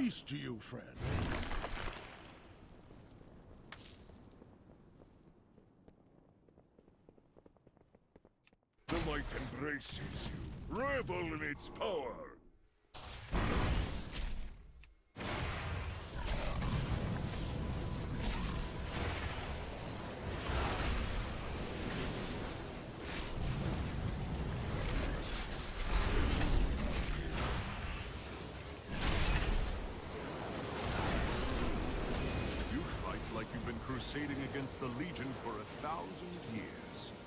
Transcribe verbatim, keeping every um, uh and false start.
Peace to you, friend. The might embraces you. Revel in its power. You fight like you've been crusading against the Legion for a thousand years.